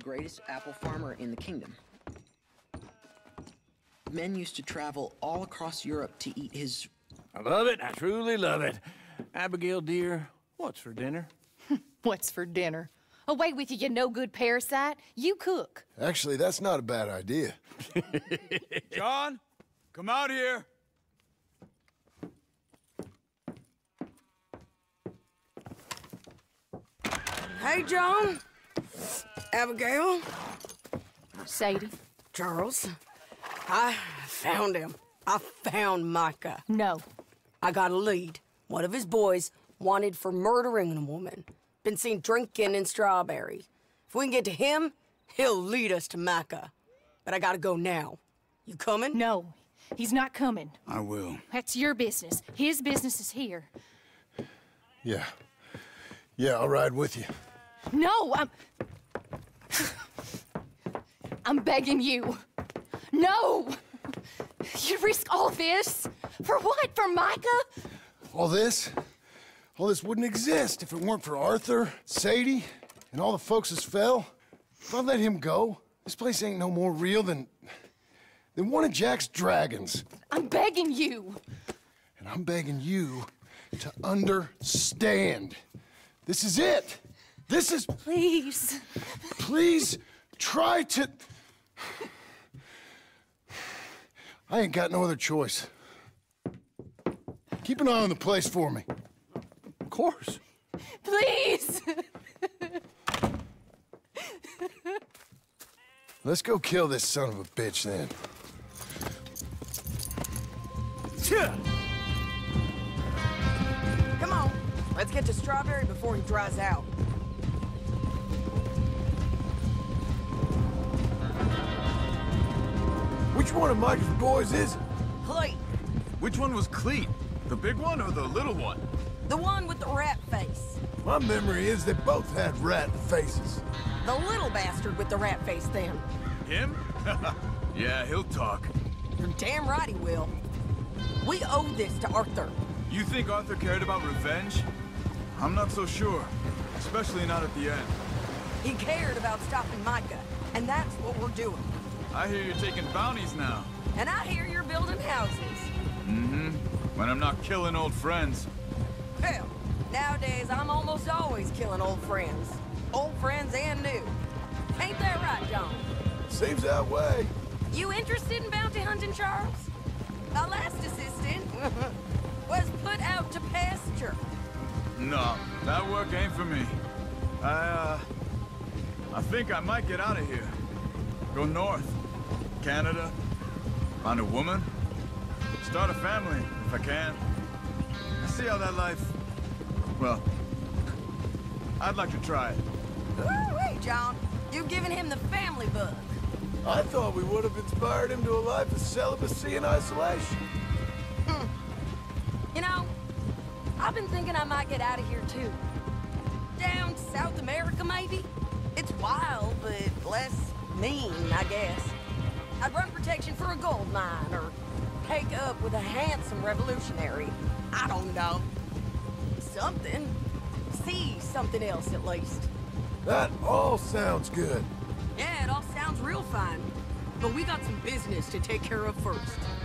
greatest apple farmer in the kingdom. Men used to travel all across Europe to eat his... I love it. I truly love it. Abigail, dear, what's for dinner? What's for dinner? Away with you, you no-good parasite. You cook. Actually, that's not a bad idea. John, come out here. Hey, John. Abigail. Sadie. Charles. I found him. I found Micah. No. I got a lead. One of his boys wanted for murdering a woman. Been seen drinking in Strawberry. If we can get to him, he'll lead us to Micah. But I gotta go now. You coming? No, he's not coming. I will. That's your business. His business is here. Yeah. Yeah, I'll ride with you. No, I'm begging you. No! You'd risk all this? For what? For Micah? All this wouldn't exist if it weren't for Arthur, Sadie, and all the folks as fell. If I let him go, this place ain't no more real than one of Jack's dragons. I'm begging you. And I'm begging you to understand. This is it. This is... Please. Please try to... I ain't got no other choice. Keep an eye on the place for me. Of course. Please. Let's go kill this son of a bitch then. Come on. Let's get to Strawberry before he dries out. Which one of Micah's boys is it? Cleet. Which one was Cleet? The big one or the little one? The one with the rat face. My memory is they both had rat faces. The little bastard with the rat face then. Him? Yeah, he'll talk. You're damn right he will. We owe this to Arthur. You think Arthur cared about revenge? I'm not so sure. Especially not at the end. He cared about stopping Micah, and that's what we're doing. I hear you're taking bounties now. And I hear you're building houses. Mm-hmm. When I'm not killing old friends. Hell, nowadays I'm almost always killing old friends. Old friends and new. Ain't that right, John? Seems that way. You interested in bounty hunting, Charles? My last assistant was put out to pasture. No, that work ain't for me. I think I might get out of here. Go north. Canada. Find a woman. Start a family, if I can. See how that life... Well, I'd like to try it. Wait, John. You've given him the family bug. I thought we would have inspired him to a life of celibacy and isolation. You know, I've been thinking I might get out of here, too. Down South America, maybe? It's wild, but less mean, I guess. I'd run protection for a gold mine, or take up with a handsome revolutionary. I don't know. Something. See something else, at least. That all sounds good. Yeah, it all sounds real fine. But we got some business to take care of first.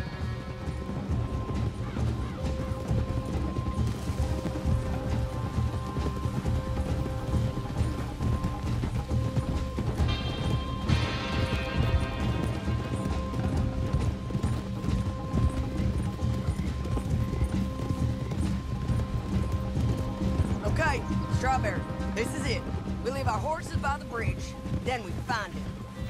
Okay, Strawberry, this is it. We leave our horses by the bridge, then we find him.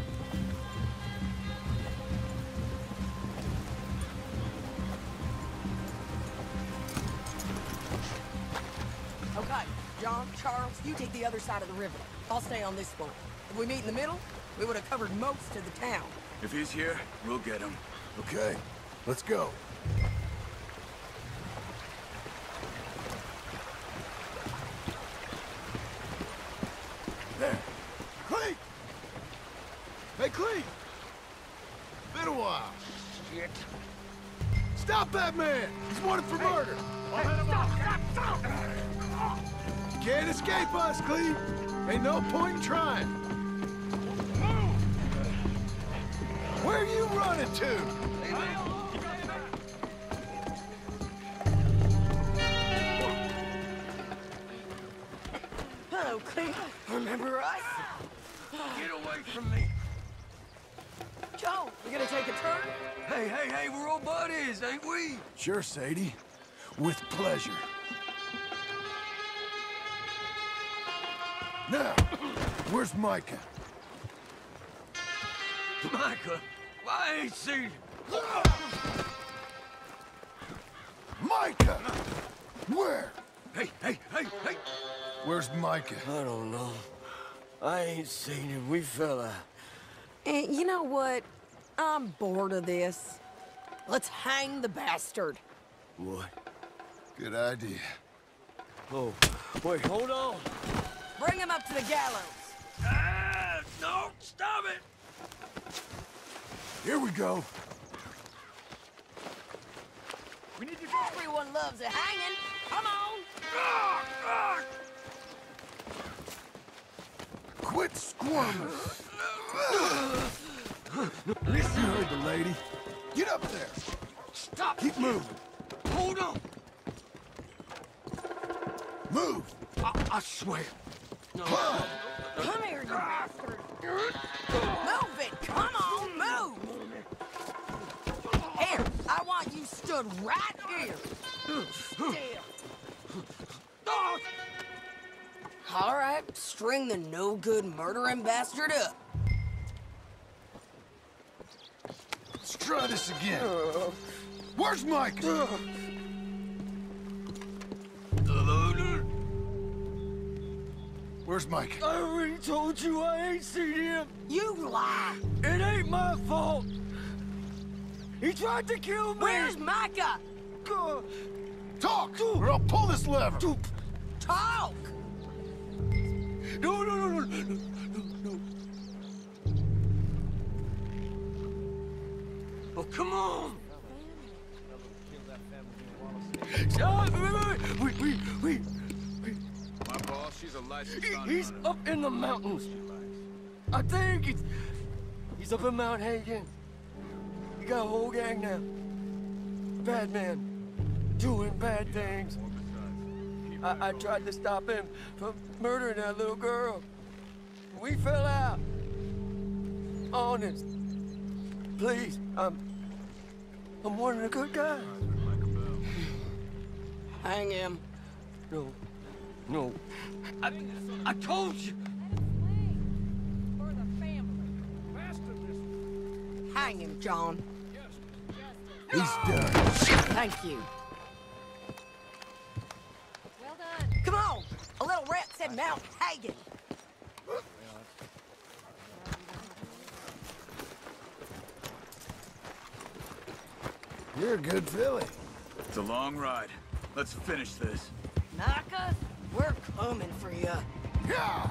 Okay, John, Charles, you take the other side of the river. I'll stay on this one. If we meet in the middle, we would have covered most of the town. If he's here, we'll get him. Okay, let's go. There. Cleet! Hey, Cleet! Been a while. Shit. Stop that man! He's wanted for murder! Stop! You can't escape us, Cleet! Ain't no point in trying. Where are you running to? Hello, Cleet. Remember us? Get away from me! Joe, we gonna take a turn? Hey, we're all buddies, ain't we? Sure, Sadie. With pleasure. Now, where's Micah? Micah, I ain't seen him. Micah! Where? Hey! Where's Micah? I don't know. I ain't seen him. We fell out. You know what? I'm bored of this. Let's hang the bastard. What? Good idea. Oh, wait, hold on. Bring him up to the gallows. Ah, no, stop it! Here we go. We need to go. Everyone loves a hanging. Come on. Quit squirming. At least you heard the lady. Get up there. Stop! Keep moving. Hold on! Move. I swear. Come. Come here, you bastard. Move it. Come on, move. Here, I want you stood right here. Still. All right, string the no-good murdering bastard up. Let's try this again. Where's Micah? Where's Micah? I already told you I ain't seen him. You lie. It ain't my fault. He tried to kill me. Where's Micah? Talk, or I'll pull this lever. Talk. No. Oh, come on. Wait. My boss, she's a licensed He's up in the mountains. I think he's up in Mount Hagen. He got a whole gang now. Bad man, doing bad things. I tried to stop him from murdering that little girl. We fell out. Honest. Please, I'm one of the good guys. Hang him. No. I told you. Hang him, John. He's done. Thank you. Well done. Come on. A little rep said Mount Hagen. You're a good filly. It's a long ride. Let's finish this. Micah, we're coming for you. Yeah!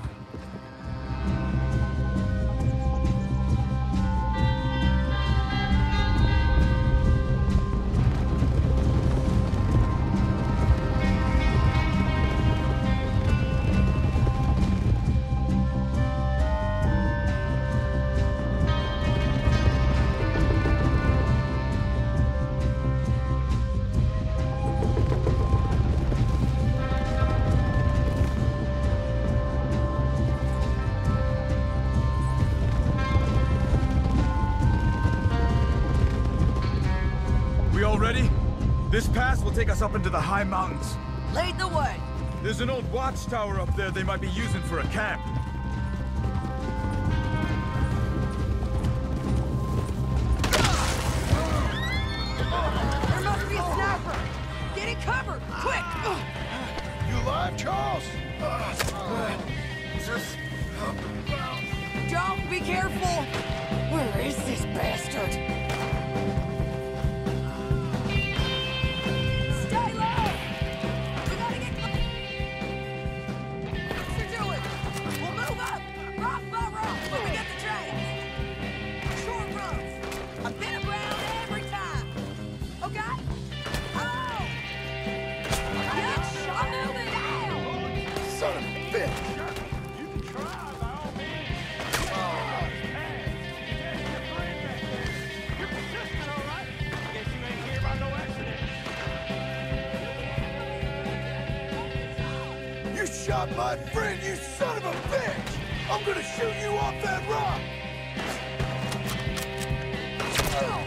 Ready? This pass will take us up into the high mountains. Lead the way. There's an old watchtower up there they might be using for a camp. There must be a sniper. Get it covered, quick. You alive, Charles? John, be careful. Where is this bastard? shot my friend, you son of a bitch! I'm gonna shoot you off that rock! Got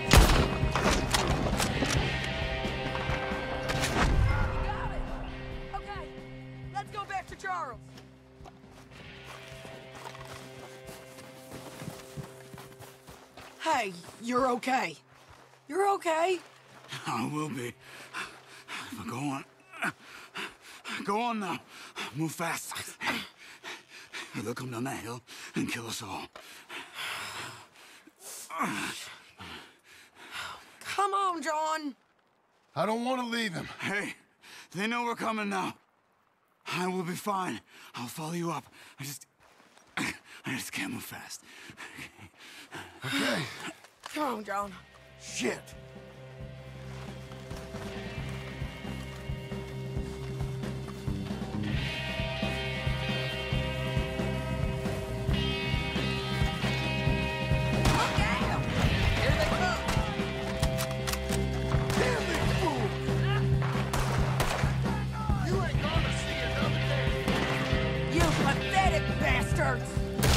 it! Okay, let's go back to Charles. Hey, you're okay. You're okay. I will be. But go on. Go on now. Move fast. They'll come down that hill and kill us all. Come on, John. I don't want to leave him. Hey, they know we're coming now. I will be fine. I'll follow you up. I just can't move fast. Okay. Come on, John. Shit. Look out! Here they come. Damn these fools! You ain't gonna see another day. You pathetic bastards!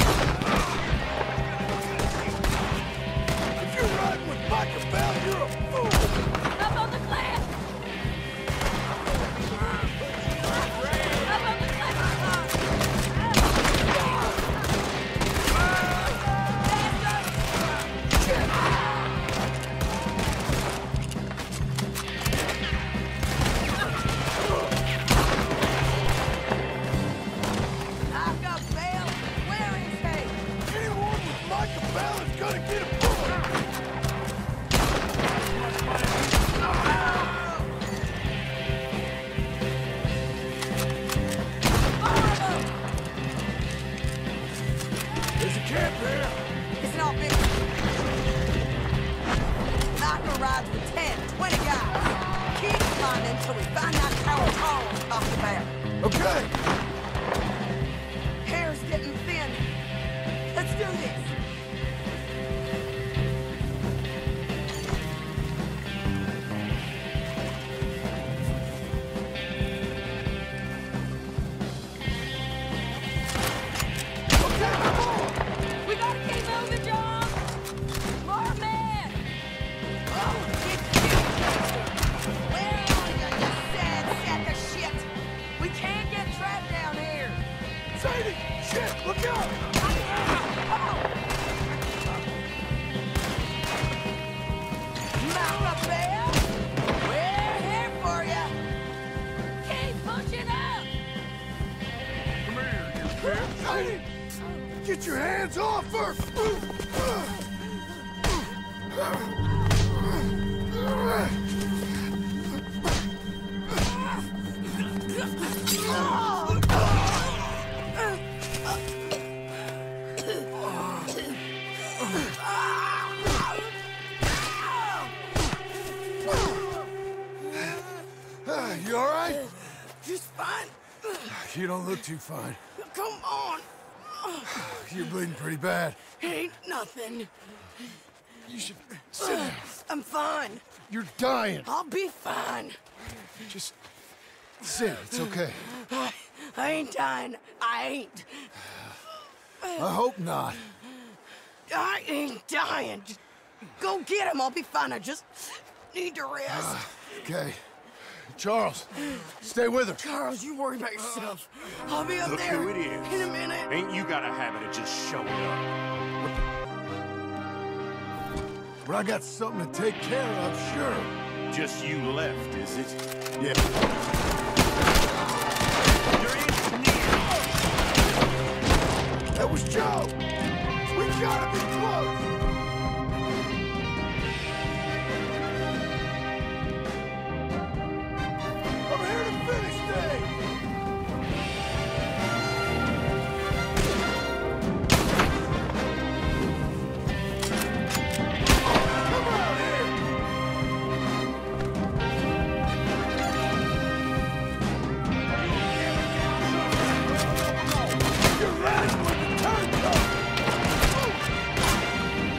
If you're riding with Micah, you're a fool! Up on the cliff! Up on the cliff! I've got bail. Where is he? Anyone with Micah is gonna get a bullet! There's a camp there! It's not big. Micah rides with 10, 20 guys. Keep climbing until we find that tower Charles talked about. Okay! Hair's getting thin. Let's do this. Okay, come on! We gotta keep moving, John! More men! Oh, get you! Where are you, you sad sack of shit? We can't get trapped down here. Sadie! Shit! Look out! Mount Bear, we're here for you. Keep pushing up! Come here, you bitch! Sadie! Get your hands off her! You all right? Just fine. You don't look too fine. Come on. You're bleeding pretty bad. Ain't nothing. You should sit down. I'm fine. You're dying. I'll be fine. Just sit. It's okay. I ain't dying. I ain't. I hope not. I ain't dying. Just go get him. I'll be fine. I just need to rest. Okay. Charles, stay with her. Charles, you worry about yourself. I'll be up Look there who it is. in a minute. Ain't you got a habit of just showing up? But I got something to take care of, sure. Just you left, is it? Yeah. You're engineer! That was Joe! We gotta be close! I'm here to finish things! Come out here! You're right with the turncoat!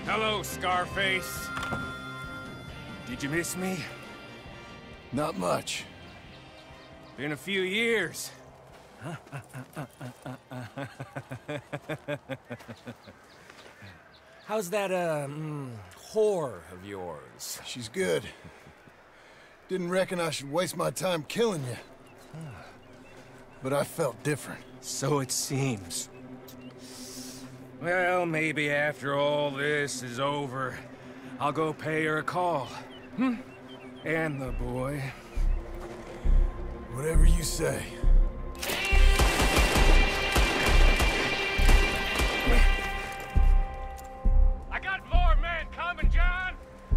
Hello, Scarface. Did you miss me? Not much. Been a few years. How's that, whore of yours? She's good. Didn't reckon I should waste my time killing you. But I felt different. So it seems. Well, maybe after all this is over, I'll go pay her a call. And the boy. Whatever you say. I got more men coming, John!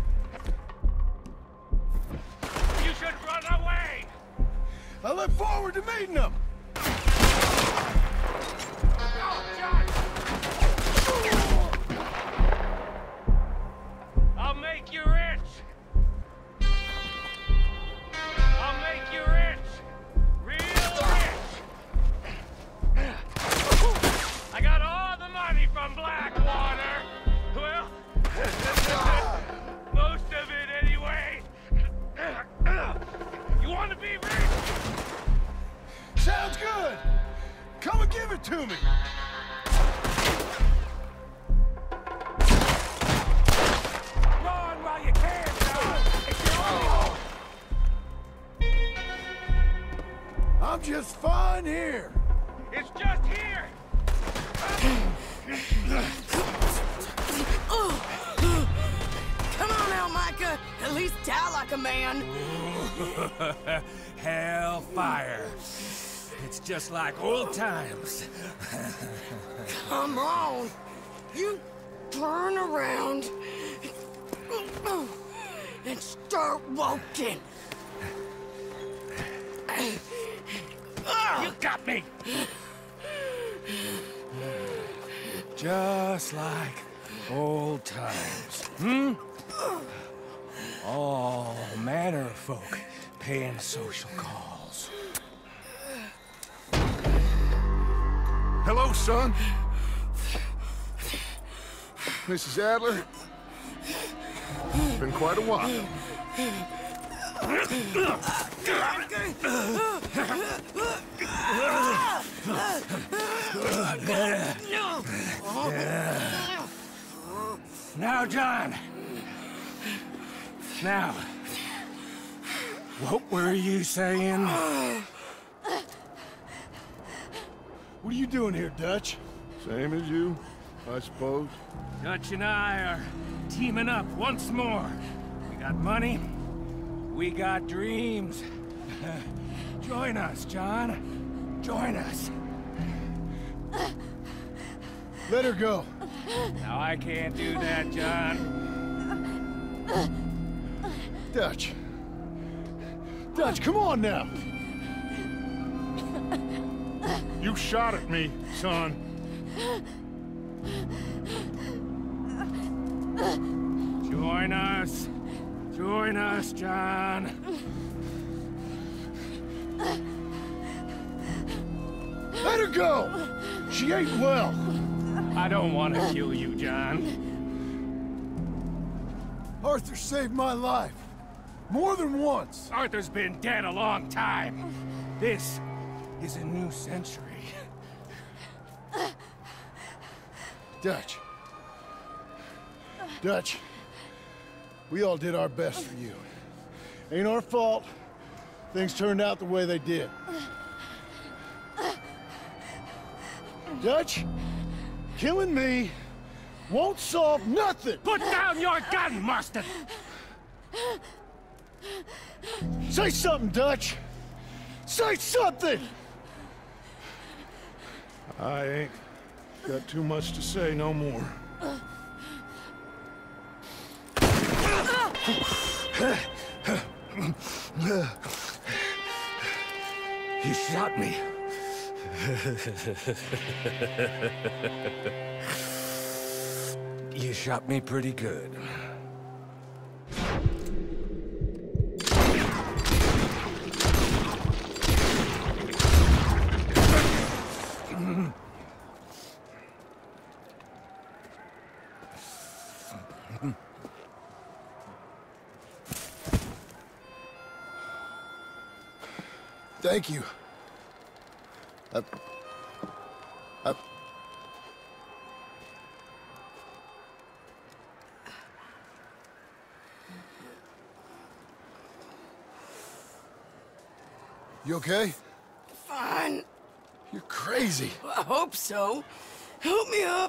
You should run away! I look forward to meeting them! Oh, John! I'll make you rich! I'll make you rich! Real rich! I got all the money from Blackwater! Well, most of it anyway! You want to be rich? Sounds good! Come and give it to me! Run while you can, John! It's your own! I'm just fine here! It's just here! Come on now, Micah. At least die like a man. Hellfire. It's just like old times. Come on. You turn around and start walking. You got me! Just like old times. All manner of folk paying social calls. Hello, son. Mrs. Adler. Been quite a while. Now, John. Now. What were you saying? What are you doing here, Dutch? Same as you, I suppose. Dutch and I are teaming up once more. We got money. We got dreams. Join us, John. Join us. Let her go. Now, I can't do that, John. Dutch. Dutch, come on now. You shot at me, son. Join us. Join us, John. Let her go! She ain't well. I don't want to kill you, John. Arthur saved my life. More than once. Arthur's been dead a long time. This is a new century. Dutch. Dutch. We all did our best for you. Ain't our fault. Things turned out the way they did. Dutch, killing me won't solve nothing! Put down your gun, Marston! Say something, Dutch! Say something! I ain't got too much to say no more. You shot me. You shot me pretty good. Thank you. You okay? Fine. You're crazy. I hope so. Help me up.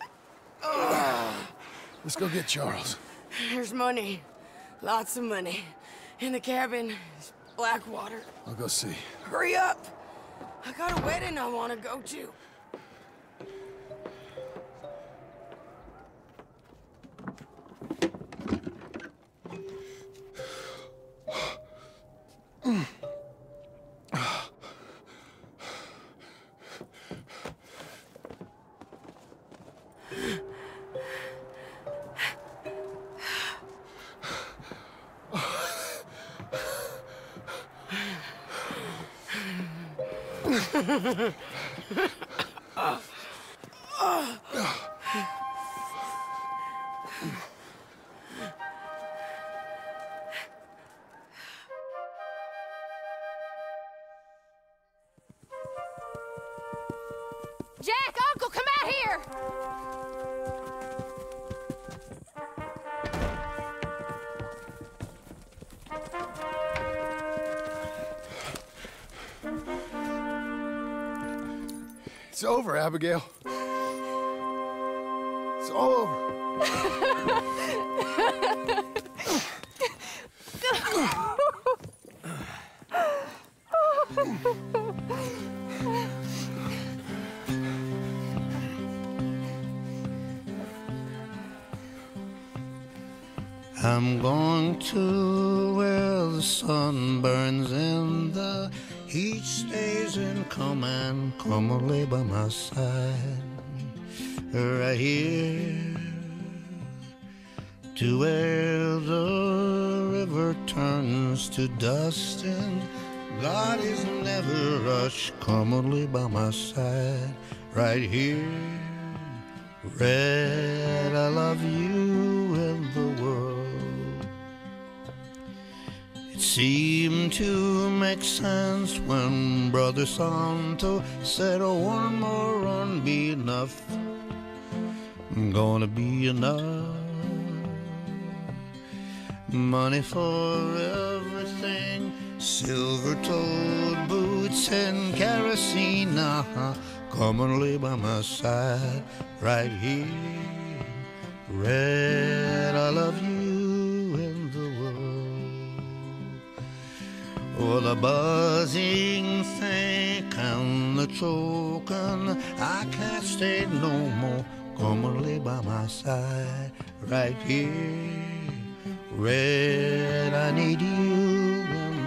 Let's go get Charles. There's money. Lots of money. In the cabin, is black water. I'll go see. Hurry up. I got a wedding I want to go to. Jack, Uncle, come out here! It's over, Abigail. It's all over. I'm going to where the sun burns and the heat stays in command. Come and lay by my side, right here, to where the river turns to dust and God is never rushed. Come and lay by my side, right here. Red, I love you and the world. It seemed to make sense when Brother Santo said, oh, one more run be enough. Gonna be enough. Money for everything, silver-toed boots and kerosene. Come and lay by my side, right here. Red, I love you and the world. Oh, the buzzing think and the choking, I can't stay no more. Come and lay by my side, right here. Red, I need you and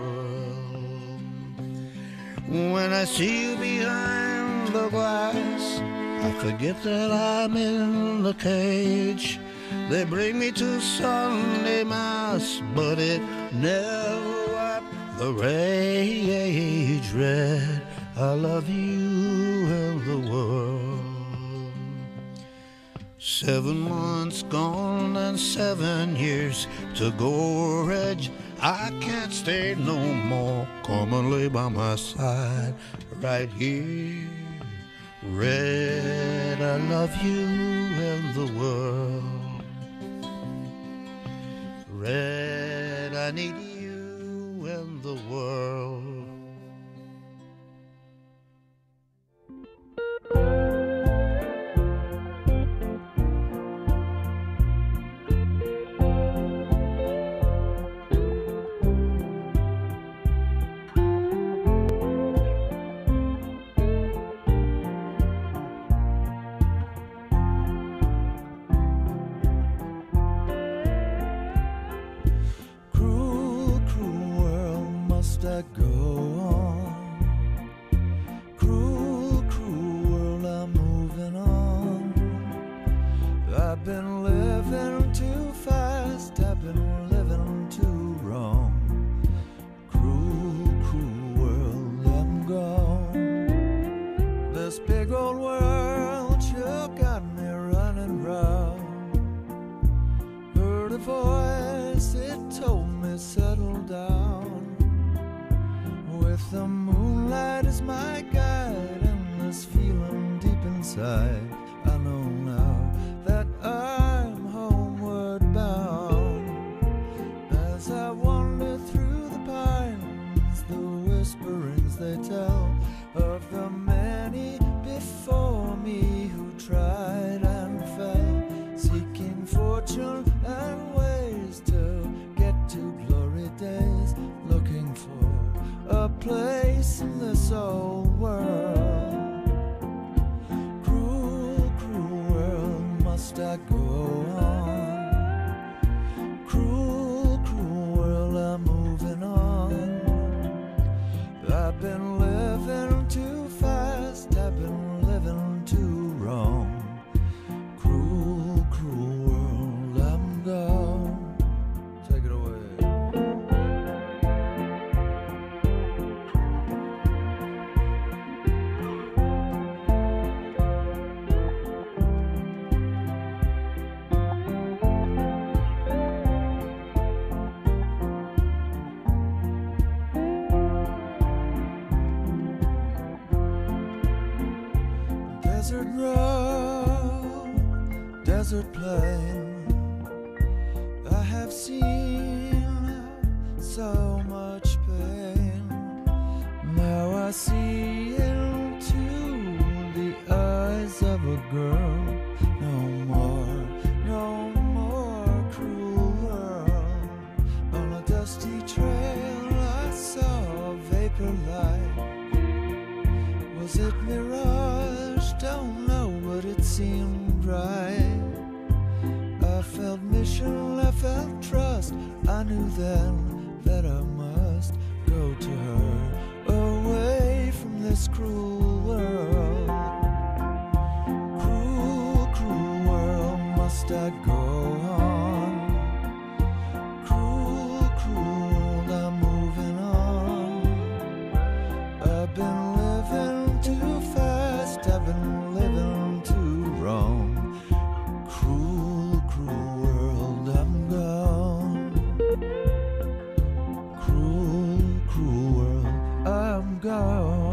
the world. When I see you behind the glass, I forget that I'm in the cage. They bring me to Sunday Mass, but it never wiped the rage. Red, I love you and the world. 7 months gone and 7 years to go, Reg. I can't stay no more. Come and lay by my side, right here. Red, I love you and the world. Red, I need you and the world. I go on. Cruel, cruel world, I'm moving on. I've been living too fast, I've been living too wrong. Cruel, cruel world, I'm gone. This big old world sure got me running round. fortune and ways to get to glory days, looking for a place in this old world. Cruel, cruel world, must I go on? Cruel, cruel world, I'm moving on. I've been living too fast, I've been living too wrong. Cruel, cruel world, I'm gone. Take it away. Desert road, desert plain, I have seen so much pain. Now I see into the eyes of a girl. No more cruel world. On a dusty trail I saw a vapor light. Was it mirage? Don't know, but it seemed right. I felt mission, I felt trust. I knew then that I must go to her, away from this cruel world. Cruel, cruel world, must I go on? Cruel, cruel world, I'm moving on. I've been living too fast, I've been living too wrong. Cruel, cruel world, I'm gone. Cruel, cruel world, I'm gone.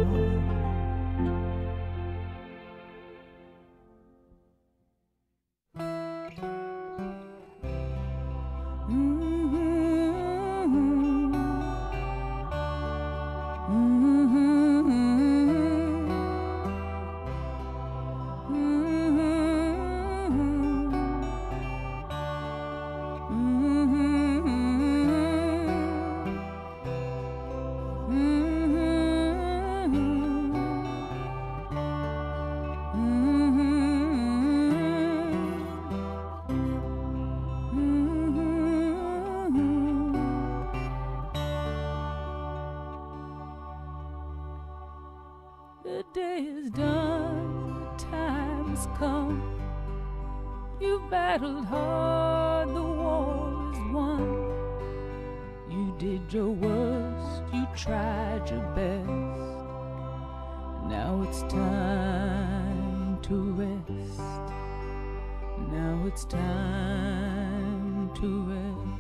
The day is done, the time has come. You battled hard, the war is won. You did your worst, you tried your best. Now it's time to rest. Now it's time to rest.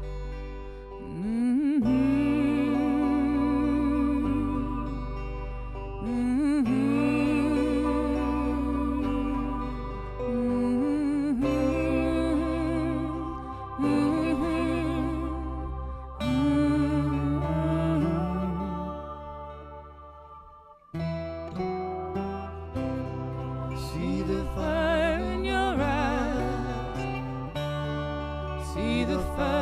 See the fire in your eyes. See the fire.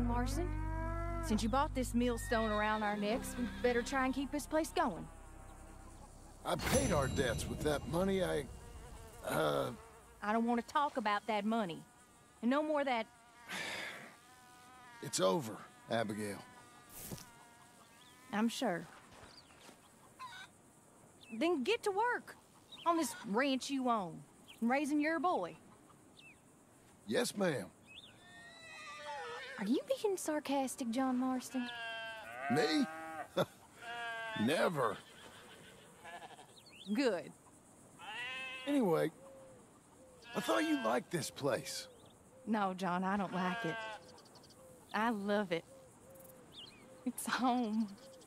Marston. Since you bought this millstone around our necks, we better try and keep this place going. I paid our debts with that money. I don't want to talk about that money. And no more that... It's over, Abigail. I'm sure. Then get to work on this ranch you own, and raising your boy. Yes, ma'am. Are you being sarcastic, John Marston? Me? Never. Good. Anyway, I thought you liked this place. No, John, I don't like it. I love it. It's home.